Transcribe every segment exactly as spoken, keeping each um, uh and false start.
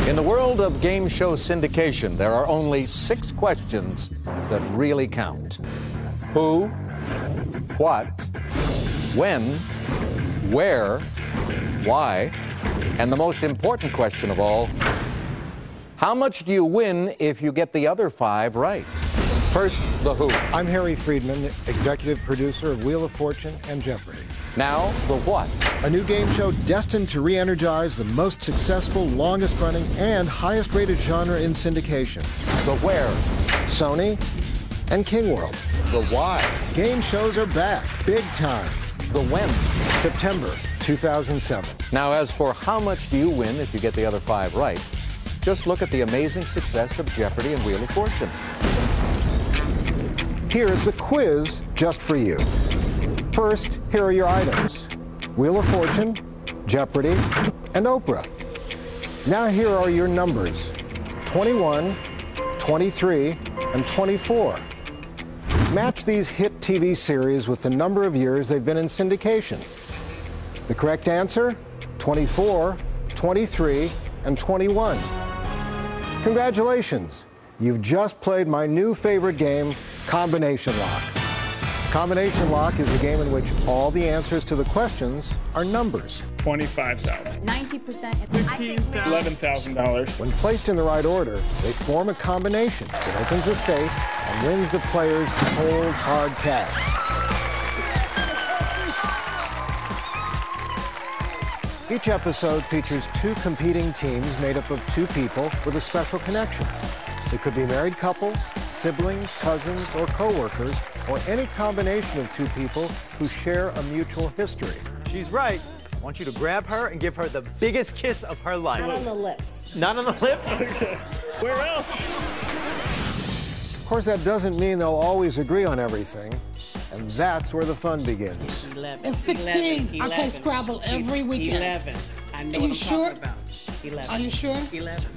In the world of game show syndication, there are only six questions that really count. Who, what, when, where, why, and the most important question of all, how much do you win if you get the other five right? First, the who. I'm Harry Friedman, executive producer of Wheel of Fortune and Jeopardy! Now, the what. A new game show destined to re-energize the most successful, longest-running, and highest-rated genre in syndication. The where. Sony and King World. The why. Game shows are back, big time. The when. September two thousand seven. Now, as for how much do you win if you get the other five right, just look at the amazing success of Jeopardy! And Wheel of Fortune. Here's the quiz just for you. First, here are your items: Wheel of Fortune, Jeopardy! And Oprah. Now here are your numbers: twenty-one, twenty-three, and twenty-four. Match these hit T V series with the number of years they've been in syndication. The correct answer: twenty-four, twenty-three, and twenty-one. Congratulations! You've just played my new favorite game, Combination Lock. Combination Lock is a game in which all the answers to the questions are numbers. twenty-five thousand dollars. ninety percent. sixteen thousand dollars. eleven thousand dollars. When placed in the right order, they form a combination that opens a safe and wins the players cold, hard cash. Each episode features two competing teams made up of two people with a special connection. They could be married couples, siblings, cousins, or co-workers, or any combination of two people who share a mutual history. She's right. I want you to grab her and give her the biggest kiss of her life. Not on the lips. Not on the lips? Okay. Where else? Of course, that doesn't mean they'll always agree on everything, and that's where the fun begins. eleven. It's sixteen. eleven. I play Scrabble every weekend. eleven. I know Are what you I'm sure? talking about. eleven. Are you sure? eleven.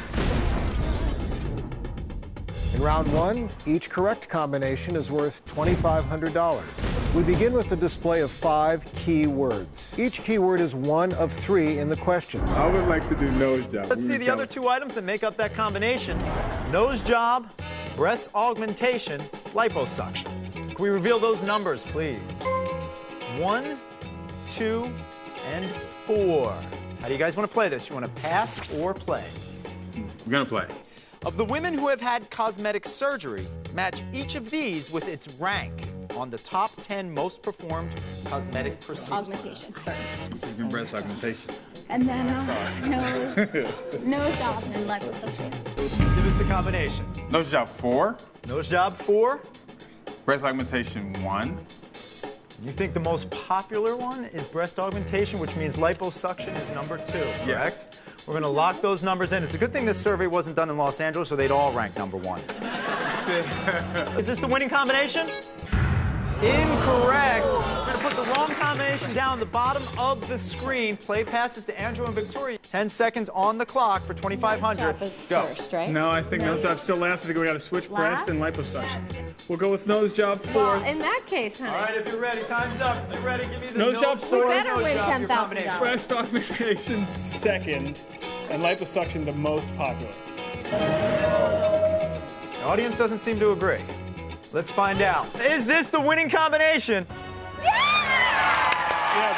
In round one, each correct combination is worth twenty-five hundred dollars. We begin with the display of five key words. Each keyword is one of three in the question. I would like to do nose job. Let's see the other two items that make up that combination. Nose job, breast augmentation, liposuction. Can we reveal those numbers, please? One, two, and four. How do you guys want to play this? You want to pass or play? We're gonna play. Of the women who have had cosmetic surgery, match each of these with its rank on the top ten most performed cosmetic procedures. Augmentation first. Breast augmentation. And then uh, nose, nose job, and liposuction. Give us the combination. Nose job four. Nose job four. Breast augmentation one. You think the most popular one is breast augmentation, which means liposuction is number two, correct? Yes. We're going to lock those numbers in. It's a good thing this survey wasn't done in Los Angeles, so they'd all rank number one. Is this the winning combination? Incorrect. We're going to put the wrong combination down the bottom of the screen. Play passes to Andrew and Victoria. Ten seconds on the clock for twenty-five hundred. Go. First, right? No, I think nose job still last. I think we got to switch breast and liposuction. We'll go with nose job four. Well, in that case, honey. All right, if you're ready, time's up. If you're ready, give me the Nose job four. We better nose win job, ten your thousand combination. dollars. Breast augmentation second, and liposuction the most popular. The audience doesn't seem to agree. Let's find out. Is this the winning combination? Yeah,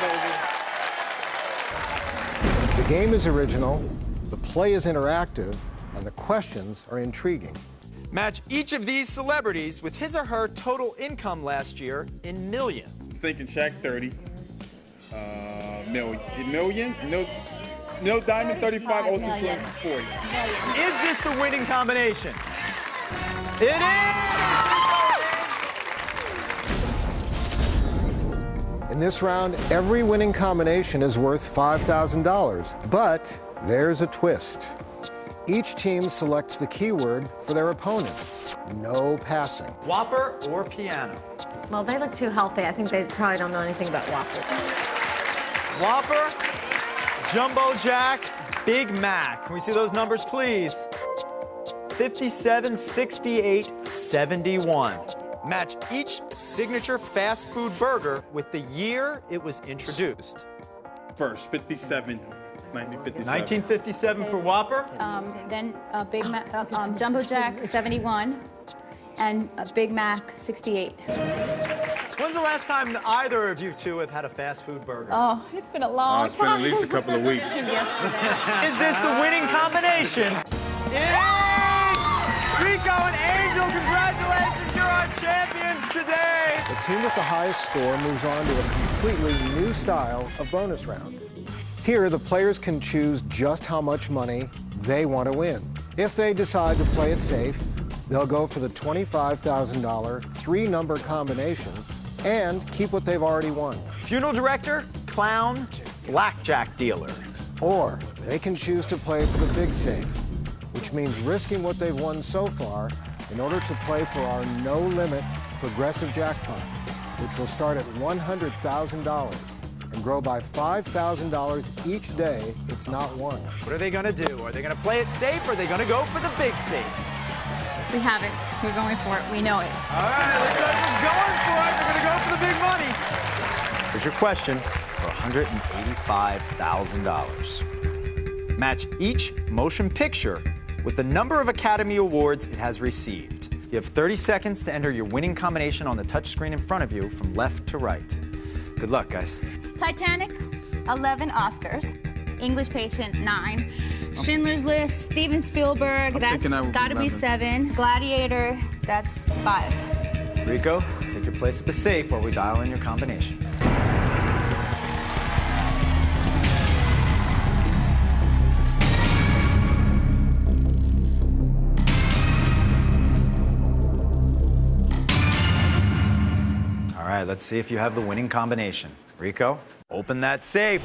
baby. The game is original, the play is interactive, and the questions are intriguing. Match each of these celebrities with his or her total income last year in millions. I'm thinking Shaq thirty. Uh, million. Million? No, no Diamond thirty-five, Ocean Million. forty. Is this the winning combination? It is! In this round, every winning combination is worth five thousand dollars, but there's a twist. Each team selects the keyword for their opponent. No passing. Whopper or piano? Well, they look too healthy. I think they probably don't know anything about Whopper. Whopper, Jumbo Jack, Big Mac. Can we see those numbers, please? fifty-seven, sixty-eight, seventy-one. Match each signature fast food burger with the year it was introduced. First, fifty-seven, nineteen fifty-seven. nineteen fifty-seven for Whopper. Um, then a Big Mac, uh, um, Jumbo Jack, seventy-one, and a Big Mac, sixty-eight. When's the last time that either of you two have had a fast food burger? Oh, it's been a Oh, long it's been at least a couple of weeks. Yesterday. Is this the winning combination? It is! Rico and Angel, congratulations, you're our champions today! The team with the highest score moves on to a completely new style of bonus round. Here, the players can choose just how much money they want to win. If they decide to play it safe, they'll go for the twenty-five thousand dollar three-number combination and keep what they've already won. Funeral director, clown, blackjack dealer. Or they can choose to play for the big safe, which means risking what they've won so far in order to play for our no-limit progressive jackpot, which will start at one hundred thousand dollars and grow by five thousand dollars each day it's not won. What are they gonna do? Are they gonna play it safe or are they gonna go for the big safe? We have it. We're going for it. We know it. All right, looks like we're going for it. We're gonna go for the big money. Here's your question for one hundred eighty-five thousand dollars. Match each motion picture with the number of Academy Awards it has received. You have thirty seconds to enter your winning combination on the touchscreen in front of you from left to right. Good luck, guys. Titanic, eleven Oscars. English Patient, nine. Schindler's List, Steven Spielberg, I'm that's thinking that would be gotta be eleven. seven. Gladiator, that's five. Rico, take your place at the safe while we dial in your combination. All right, let's see if you have the winning combination. Rico, open that safe.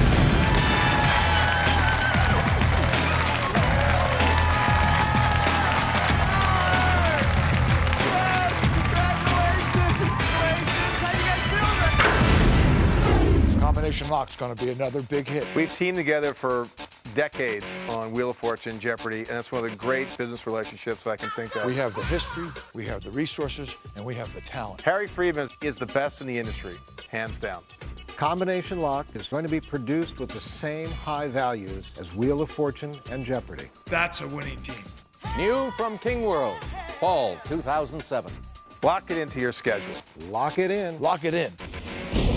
Combination Lock's going to be another big hit. We've teamed together for decades on Wheel of Fortune, Jeopardy, and it's one of the great business relationships I can think of. We have the history, we have the resources, and we have the talent. Harry Friedman is the best in the industry, hands down. Combination Lock is going to be produced with the same high values as Wheel of Fortune and Jeopardy. That's a winning team. New from King World, fall two thousand seven. Lock it into your schedule. Lock it in. Lock it in.